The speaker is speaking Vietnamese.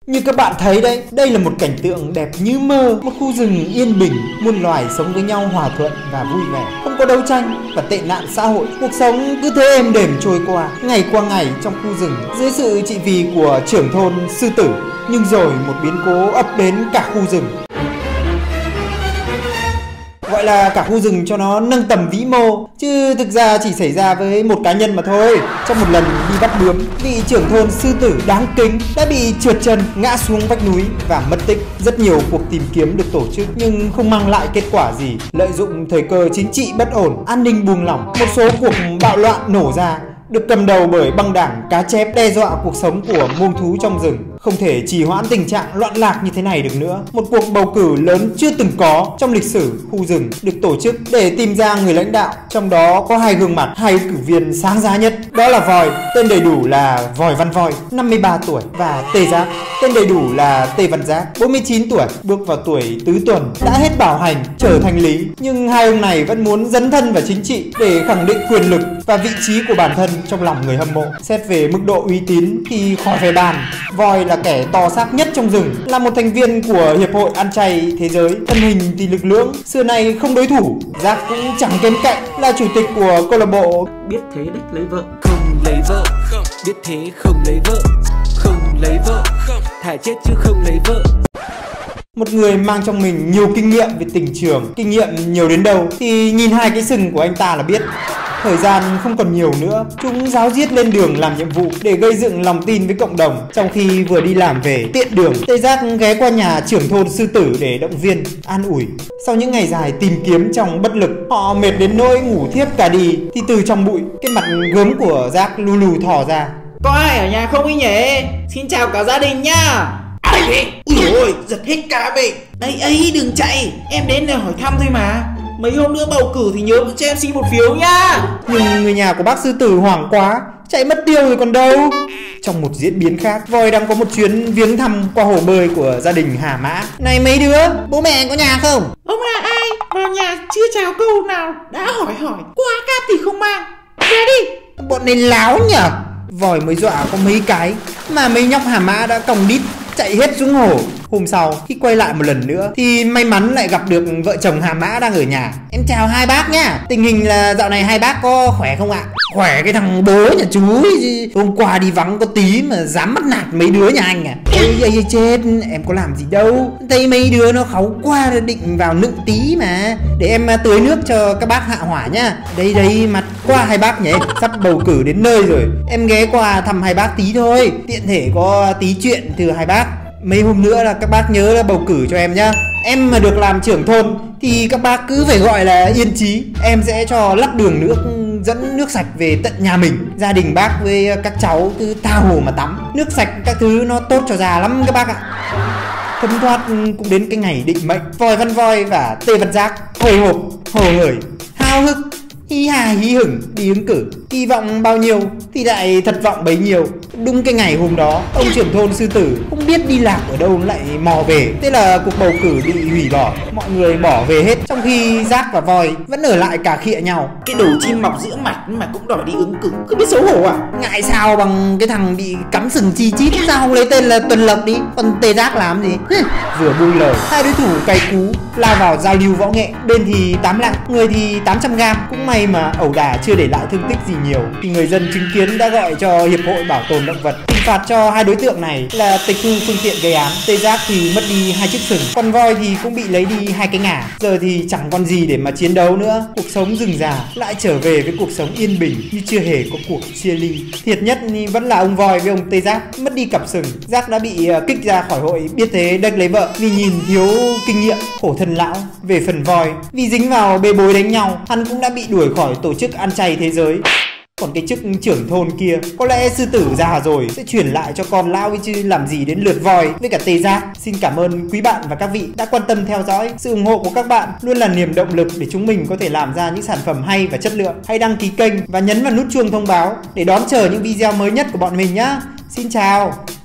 Như các bạn thấy đấy, đây là một cảnh tượng đẹp như mơ. Một khu rừng yên bình, muôn loài sống với nhau hòa thuận và vui vẻ, không có đấu tranh và tệ nạn xã hội. Cuộc sống cứ thế êm đềm trôi qua ngày trong khu rừng dưới sự trị vì của trưởng thôn Sư Tử. Nhưng rồi một biến cố ập đến cả khu rừng. Gọi là cả khu rừng cho nó nâng tầm vĩ mô, chứ thực ra chỉ xảy ra với một cá nhân mà thôi. Trong một lần đi bắt bướm, vị trưởng thôn Sư Tử đáng kính đã bị trượt chân, ngã xuống vách núi và mất tích. Rất nhiều cuộc tìm kiếm được tổ chức nhưng không mang lại kết quả gì. Lợi dụng thời cơ chính trị bất ổn, an ninh buông lỏng, một số cuộc bạo loạn nổ ra, được cầm đầu bởi băng đảng cá chép đe dọa cuộc sống của muông thú trong rừng. Không thể trì hoãn tình trạng loạn lạc như thế này được nữa. Một cuộc bầu cử lớn chưa từng có trong lịch sử khu rừng được tổ chức để tìm ra người lãnh đạo. Trong đó có hai gương mặt, hai ứng cử viên sáng giá nhất. Đó là Voi, tên đầy đủ là Vòi Văn Voi, 53 tuổi, và Tê Giác, tên đầy đủ là Tê Văn Giác, 49 tuổi, bước vào tuổi tứ tuần, đã hết bảo hành, trở thành lý. Nhưng hai ông này vẫn muốn dấn thân vào chính trị để khẳng định quyền lực và vị trí của bản thân trong lòng người hâm mộ. Xét về mức độ uy tín thì khỏi phải bàn. Voi là kẻ to xác nhất trong rừng, là một thành viên của Hiệp hội Ăn chay Thế giới, thân hình thì lực lưỡng, xưa nay không đối thủ. Giác cũng chẳng kém cạnh, là chủ tịch của câu lạc bộ Biết thế đích lấy vợ, không lấy vợ, biết thế không lấy vợ, không lấy vợ, thà chết chứ không lấy vợ. Một người mang trong mình nhiều kinh nghiệm về tình trường. Kinh nghiệm nhiều đến đâu thì nhìn hai cái sừng của anh ta là biết. Thời gian không còn nhiều nữa, chúng ráo riết lên đường làm nhiệm vụ để gây dựng lòng tin với cộng đồng. Trong khi vừa đi làm về, tiện đường, Tê Giác ghé qua nhà trưởng thôn Sư Tử để động viên, an ủi. Sau những ngày dài tìm kiếm trong bất lực, họ mệt đến nỗi ngủ thiếp cả đi, thì từ trong bụi, cái mặt gớm của Giác lù lù thò ra. Có ai ở nhà không ý nhỉ? Xin chào cả gia đình nhá. Ai thế? Ui ôi, giật hết cả mình. Ấy đừng chạy, em đến để hỏi thăm thôi mà. Mấy hôm nữa bầu cử thì nhớ cho em xin một phiếu nhá. Nhưng người nhà của bác Sư Tử hoảng quá, chạy mất tiêu rồi còn đâu. Trong một diễn biến khác, Voi đang có một chuyến viếng thăm qua hồ bơi của gia đình Hà Mã. Này mấy đứa, bố mẹ có nhà không? Ông là ai? Vào nhà chưa chào câu nào đã hỏi quà cáp thì không mang. Ra đi. Bọn này láo nhở. Voi mới dọa có mấy cái mà mấy nhóc Hà Mã đã còng đít chạy hết xuống hồ. Hôm sau khi quay lại một lần nữa thì may mắn lại gặp được vợ chồng Hà Mã đang ở nhà. Em chào hai bác nhá. Tình hình là dạo này hai bác có khỏe không ạ? Khỏe cái thằng bố nhà chú ấy. Hôm qua đi vắng có tí mà dám bắt nạt mấy đứa nhà anh à? Ôi chết, em có làm gì đâu. Thấy mấy đứa nó kháu qua định vào nựng tí mà. Để em tưới nước cho các bác hạ hỏa nhá. Đây mặt qua hai bác nhỉ. Sắp bầu cử đến nơi rồi, em ghé qua thăm hai bác tí thôi, tiện thể có tí chuyện từ hai bác. Mấy hôm nữa là các bác nhớ là bầu cử cho em nhá. Em mà được làm trưởng thôn thì các bác cứ phải gọi là yên chí. Em sẽ cho lắp đường nước, dẫn nước sạch về tận nhà mình. Gia đình bác với các cháu cứ tha hồ mà tắm. Nước sạch các thứ nó tốt cho già lắm các bác ạ. Thấm thoát cũng đến cái ngày định mệnh. Vòi Văn Voi và Tê Văn Giác hồi hộp, hồ hởi, háo hức, hí hà hí hửng đi ứng cử. Kỳ vọng bao nhiêu thì lại thất vọng bấy nhiêu. Đúng cái ngày hôm đó, ông trưởng thôn Sư Tử không biết đi lạc ở đâu lại mò về. Thế là cuộc bầu cử bị hủy bỏ, mọi người bỏ về hết. Trong khi Giác và Voi vẫn ở lại cà khịa nhau. Cái đồ chim mọc giữa mạch mà cũng đòi đi ứng cử, cứ biết xấu hổ à? Ngại sao bằng cái thằng bị cắm sừng chi chít. Sao không lấy tên là Tuần Lộc đi, còn Tê Giác làm gì? Vừa buông lời, hai đối thủ cay cú lao vào giao lưu võ nghệ. Bên thì 8 lạng, người thì 800g. Cũng may mà ẩu đả chưa để lại thương tích gì nhiều. Thì người dân chứng kiến đã gọi cho Hiệp hội Bảo tồn động vật. Hình phạt cho hai đối tượng này là tịch thu phương tiện gây án. Tê Giác thì mất đi 2 chiếc sừng, còn Voi thì cũng bị lấy đi 2 cái ngà. Giờ thì chẳng còn gì để mà chiến đấu nữa. Cuộc sống rừng già lại trở về với cuộc sống yên bình như chưa hề có cuộc chia ly. Thiệt nhất thì vẫn là ông Voi với ông Tê Giác. Mất đi cặp sừng, Giác đã bị kích ra khỏi hội Biết thế đếch lấy vợ vì nhìn thiếu kinh nghiệm, khổ thân lão. Về phần Voi, vì dính vào bê bối đánh nhau, hắn cũng đã bị đuổi khỏi tổ chức Ăn chay Thế giới. Còn cái chức trưởng thôn kia, có lẽ Sư Tử già rồi sẽ chuyển lại cho con lão ấy chứ làm gì đến lượt Voi với cả Tê Giác. Xin cảm ơn quý bạn và các vị đã quan tâm theo dõi. Sự ủng hộ của các bạn luôn là niềm động lực để chúng mình có thể làm ra những sản phẩm hay và chất lượng. Hãy đăng ký kênh và nhấn vào nút chuông thông báo để đón chờ những video mới nhất của bọn mình nhé. Xin chào.